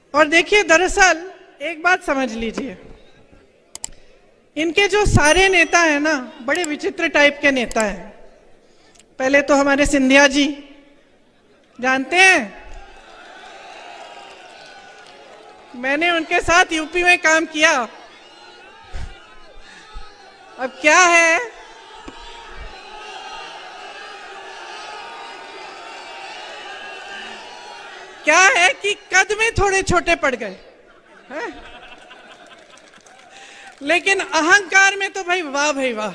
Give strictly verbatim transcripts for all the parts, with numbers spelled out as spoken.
और देखिए, दरअसल एक बात समझ लीजिए, इनके जो सारे नेता हैं ना, बड़े विचित्र टाइप के नेता हैं। पहले तो हमारे सिंधिया जी, जानते हैं, मैंने उनके साथ यूपी में काम किया। अब क्या है, क्या है कि कद में थोड़े छोटे पड़ गए हैं? लेकिन अहंकार में तो भाई वाह भाई वाह।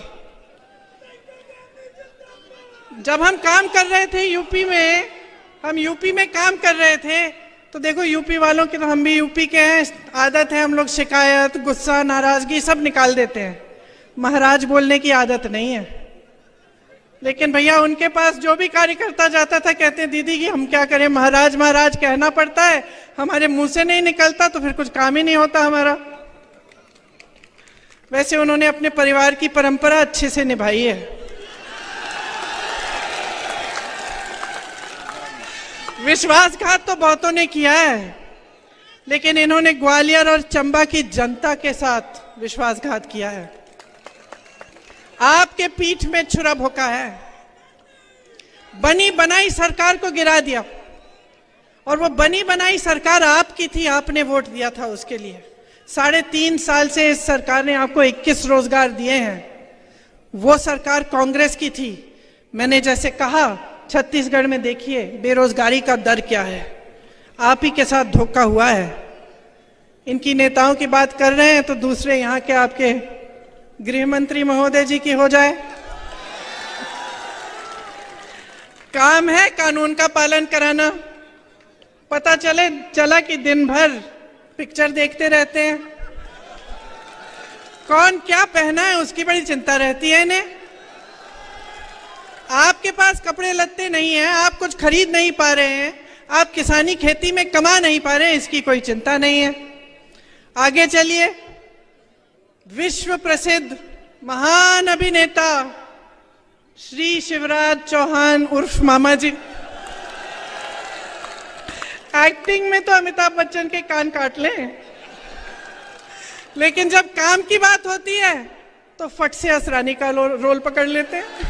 जब हम काम कर रहे थे यूपी में, हम यूपी में काम कर रहे थे, तो देखो यूपी वालों की, तो हम भी यूपी के हैं, आदत है हम लोग शिकायत, गुस्सा, नाराजगी सब निकाल देते हैं। महाराज बोलने की आदत नहीं है। लेकिन भैया उनके पास जो भी कार्यकर्ता जाता था, कहते हैं दीदी कि हम क्या करें, महाराज महाराज कहना पड़ता है, हमारे मुंह से नहीं निकलता तो फिर कुछ काम ही नहीं होता हमारा। वैसे उन्होंने अपने परिवार की परंपरा अच्छे से निभाई है। विश्वासघात तो बहुतों ने किया है, लेकिन इन्होंने ग्वालियर और चंबा की जनता के साथ विश्वासघात किया है। आपके पीठ में छुरा भोंका है, बनी बनाई सरकार को गिरा दिया। और वो बनी बनाई सरकार आपकी थी, आपने वोट दिया था उसके लिए। साढ़े तीन साल से इस सरकार ने आपको इक्कीस रोजगार दिए हैं। वो सरकार कांग्रेस की थी। मैंने जैसे कहा, छत्तीसगढ़ में देखिए बेरोजगारी का दर क्या है, आप ही के साथ धोखा हुआ है। इनकी नेताओं की बात कर रहे हैं तो दूसरे यहाँ के आपके गृह मंत्री महोदय जी की हो जाए। काम है कानून का पालन कराना। पता चले चला कि दिन भर पिक्चर देखते रहते हैं, कौन क्या पहना है उसकी बड़ी चिंता रहती है इन्हें। आपके पास कपड़े लत्ते नहीं हैं, आप कुछ खरीद नहीं पा रहे हैं, आप किसानी खेती में कमा नहीं पा रहे हैं, इसकी कोई चिंता नहीं है। आगे चलिए, विश्व प्रसिद्ध महान अभिनेता श्री शिवराज चौहान उर्फ मामा जी, एक्टिंग में तो अमिताभ बच्चन के कान काट लें, लेकिन जब काम की बात होती है तो फट से असरानी का रोल पकड़ लेते हैं।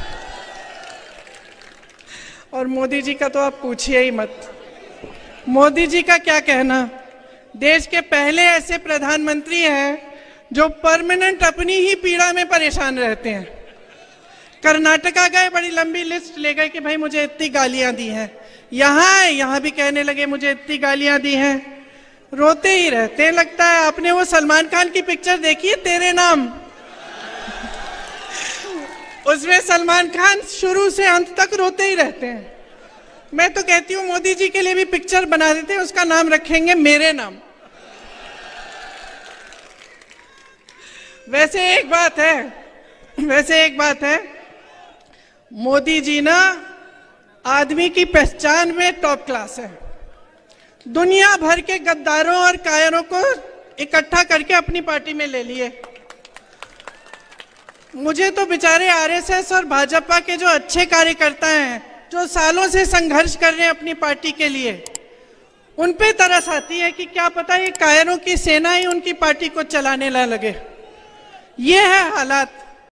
और मोदी जी का तो आप पूछिए ही मत। मोदी जी का क्या कहना, देश के पहले ऐसे प्रधानमंत्री हैं जो परमानेंट अपनी ही पीड़ा में परेशान रहते हैं। कर्नाटका गए, बड़ी लंबी लिस्ट ले गए कि भाई मुझे इतनी गालियां दी हैं। यहाँ यहाँ भी कहने लगे मुझे इतनी गालियां दी हैं, रोते ही रहते हैं। लगता है आपने वो सलमान खान की पिक्चर देखी है तेरे नाम, उसमें सलमान खान शुरू से अंत तक रोते ही रहते हैं। मैं तो कहती हूँ मोदी जी के लिए भी पिक्चर बना देते हैं, उसका नाम रखेंगे मेरे नाम। वैसे एक बात है, वैसे एक बात है, मोदी जी ना आदमी की पहचान में टॉप क्लास है। दुनिया भर के गद्दारों और कायरों को इकट्ठा करके अपनी पार्टी में ले लिए। मुझे तो बेचारे आरएसएस और भाजपा के जो अच्छे कार्यकर्ता हैं, जो सालों से संघर्ष कर रहे हैं अपनी पार्टी के लिए, उन पे तरस आती है कि क्या पता ये कायरों की सेना ही उनकी पार्टी को चलाने ना लगे। ये है हालात।